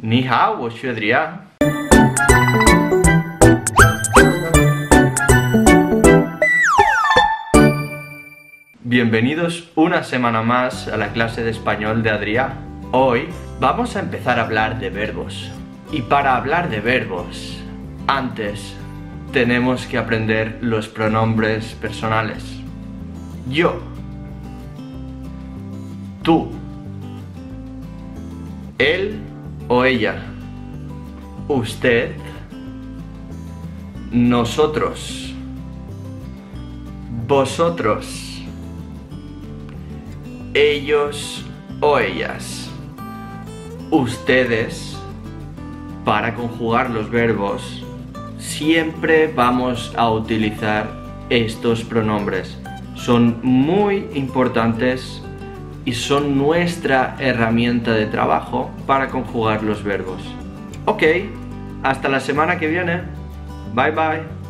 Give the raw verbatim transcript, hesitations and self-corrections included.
Ni hao, 我是 Adrià. Bienvenidos una semana más a la clase de español de Adrià. Hoy vamos a empezar a hablar de verbos. Y para hablar de verbos, antes tenemos que aprender los pronombres personales. Yo, tú, él o ella, usted, nosotros, vosotros, ellos o ellas, ustedes. Para conjugar los verbos siempre vamos a utilizar estos pronombres. Son muy importantes y son nuestra herramienta de trabajo para conjugar los verbos. Ok, hasta la semana que viene. Bye bye.